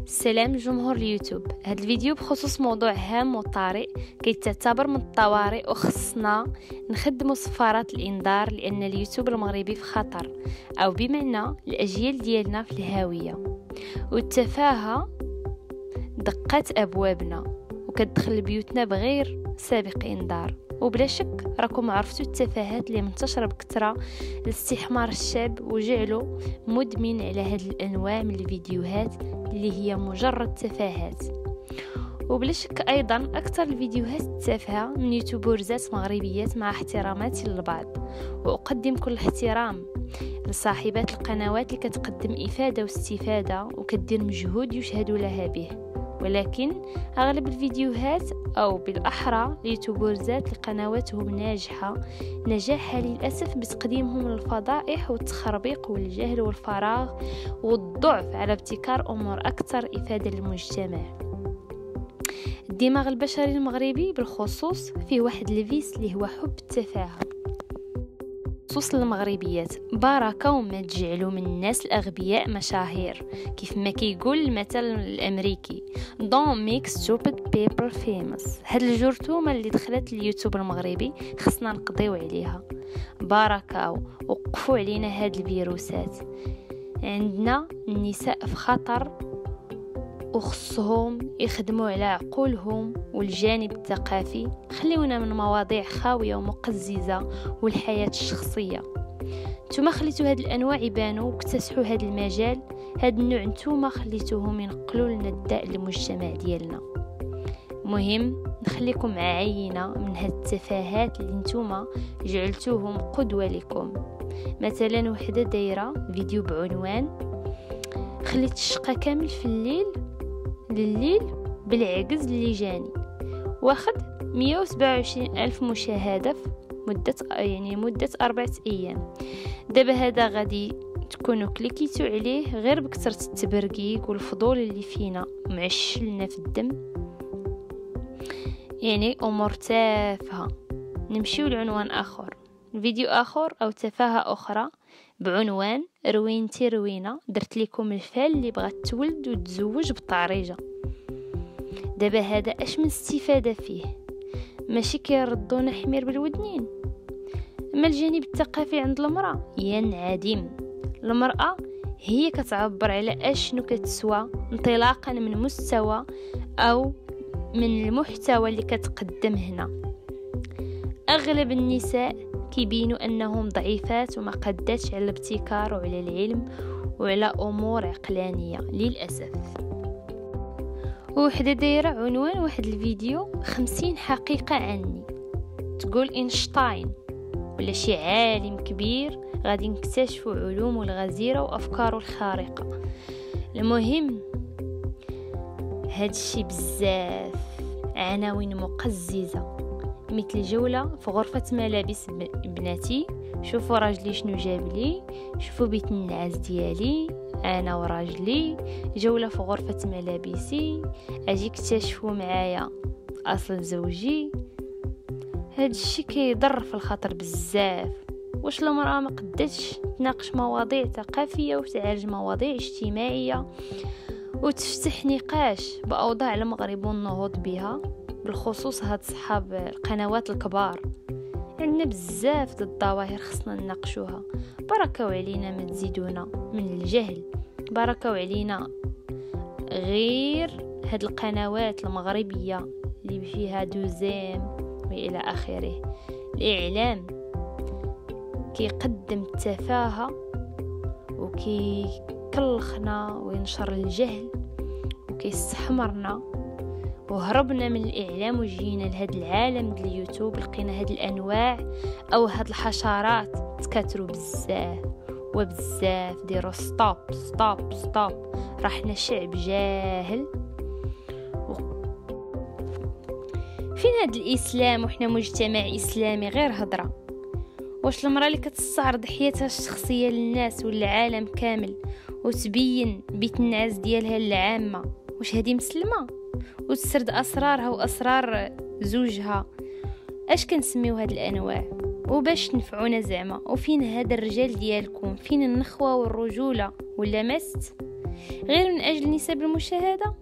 سلام جمهور اليوتيوب. هذا الفيديو بخصوص موضوع هام وطارئ كيتعتبر من الطوارئ، وخصنا نخدموا صفارات الانذار لان اليوتيوب المغربي في خطر، او بمعنى الاجيال ديالنا في الهاويه، والتفاهه دقات ابوابنا وكتدخل بيوتنا بغير سابق انذار. وبلا شك راكم عرفتوا التفاهات اللي منتشره بكثره لاستحمار الشعب وجعله مدمن على هذه الانواع من الفيديوهات اللي هي مجرد تفاهات. وبلا شك ايضا اكثر الفيديوهات التافهه من يوتيوبرزات مغربيات، مع احتراماتي للبعض، واقدم كل احترام لصاحبات القنوات اللي كتقدم افاده واستفاده وكدير مجهود يشهد لها به، ولكن اغلب الفيديوهات او بالاحرى اليوتيوبرزات لقنواتهم ناجحه نجاحها للاسف بتقديمهم للفضائح والتخربيق والجهل والفراغ والضعف على ابتكار امور اكثر افاده للمجتمع. الدماغ البشري المغربي بالخصوص فيه واحد الفيس اللي هو حب التفاهه، خصوص المغربيات. بركة وما تجعلوا من الناس الأغبياء مشاهير، كيف ما كيقول المثل الأمريكي Don't make stupid people famous. هاد الجرثومة اللي دخلت اليوتيوب المغربي خصنا نقضيو عليها. بركة وقفوا علينا هاد الفيروسات. عندنا النساء في خطر وخصهم يخدموا على عقولهم والجانب الثقافي. خليونا من مواضيع خاوية ومقززة والحياة الشخصية. نتوما خليتوا هاد الانواع يبانوا واكتسحوا هاد المجال. هاد النوع نتوما خليتوهم ينقلوا لنا الداء للمجتمع ديالنا. مهم نخليكم مع عينة من هاد التفاهات اللي نتوما جعلتوهم قدوة لكم. مثلا وحدة دايرة فيديو بعنوان خليت الشقة كامل في لليل بالعجز اللي جاني، واخد 127 ألف مشاهدة في مدة 4 أيام. دابا هذا غادي تكونوا كليكيتوا عليه غير بكثرة التبرقيق والفضول اللي فينا معشلنا في الدم، يعني أمور تافهة. نمشيو لعنوان آخر، فيديو آخر أو تفاهة أخرى بعنوان روينتي روينة درت لكم الفال اللي بغات تولد وتزوج بالطعريجة. دابا هذا اش من استفادة فيه؟ ماشي كيردونا حمير بالودنين. اما الجانب الثقافي عند المرأة ينعدم. المرأة هي كتعبر على اشنو كتسوى انطلاقا من مستوى او من المحتوى اللي كتقدم هنا. اغلب النساء كيبينوا انهم ضعيفات وما قداتش على الابتكار وعلى العلم وعلى امور عقلانيه للاسف. وحده دايره عنوان واحد الفيديو 50 حقيقه عني. تقول اينشتاين ولا شي عالم كبير غادي نكتشفوا علومه الغزيره وافكاره الخارقه. المهم هادشي بزاف عناوين مقززه، مثل جولة في غرفة ملابس بناتي، شوفوا راجلي شنو جاب لي، شوفوا بيت النعاس ديالي انا وراجلي، جولة في غرفة ملابسي، اجي اكتشفوا معايا اصل زوجي. هاد الشيء كيضر في الخاطر بزاف. واش المرأة ما قدتش تناقش مواضيع ثقافية وتعالج مواضيع اجتماعية وتفتح نقاش بأوضاع المغرب والنهوض بها؟ بالخصوص هاد صحاب القنوات الكبار عندنا بزاف د الظواهر خصنا نناقشوها. بركة علينا ما تزيدونا من الجهل، بركة علينا غير هاد القنوات المغربية اللي فيها دوزيم والى اخره. الاعلام كيقدم التفاهة وكيكلخنا وينشر الجهل وكيستحمرنا، وهربنا من الاعلام وجينا لهذا العالم ديال اليوتيوب. لقينا هاد الانواع او هاد الحشرات تكاثروا بزاف وبزاف. ديروا ستوب ستوب ستوب، راحنا شعب جاهل. فين هاد الاسلام وحنا مجتمع اسلامي غير هضره؟ واش المراه اللي كتستعرض حياتها الشخصيه للناس والعالم كامل وتبين بيت النعاس ديالها للعامه، واش هذه مسلمه؟ وتسرد اسرارها واسرار زوجها؟ اش كنسميو هاد الانواع؟ وباش تنفعونا زعما؟ وفين هذا الرجال ديالكم؟ فين النخوه والرجوله ولا مست؟ غير من أجل نسب المشاهدة؟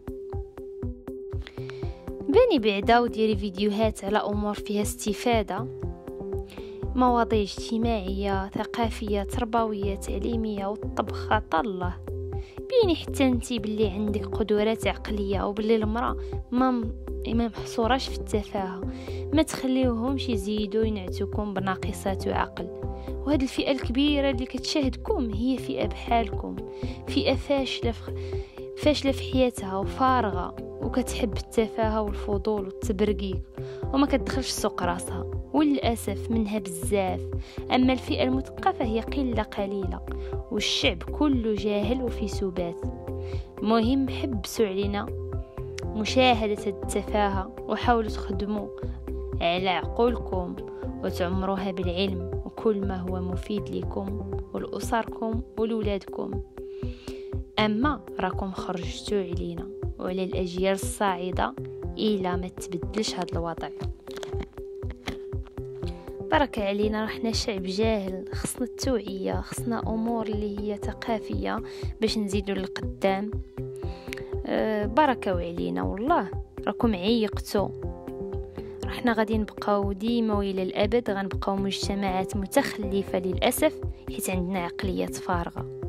باني بعدا وديري فيديوهات على أمور فيها استفادة، مواضيع اجتماعية ثقافية تربوية تعليمية والطبخ طله. بيني حتى انتي باللي عندك قدرات عقلية وباللي المرأة ما محصوراش في التفاهة، ما تخليوهمش يزيدوا ينعتوكم بناقصات عقل. وهذه الفئة الكبيرة اللي كتشاهدكم هي فئة بحالكم، فئة فاشلة في حياتها وفارغة وكتحب التفاهة والفضول والتبرقيق وما كتدخلش سوق راسها، وللأسف منها بزاف. أما الفئة المثقفة هي قلة قليلة والشعب كله جاهل وفي سبات. مهم حبسوا علينا مشاهدة التفاهة وحاولوا تخدموا على عقولكم وتعمروها بالعلم وكل ما هو مفيد لكم ولأسركم ولولادكم. أما راكم خرجتوا علينا وعلى الأجيال الصاعدة إلا ما تبدلش هذا الوضع. بركة علينا، رحنا شعب جاهل، خصنا التوعية، خصنا أمور اللي هي ثقافية باش نزيدوا للقدام. بركة علينا والله، راكم عيقتوا. رحنا غادي نبقاو ديما وإلى الأبد غنبقاو مجتمعات متخلفة للأسف، حيت عندنا عقليات فارغة.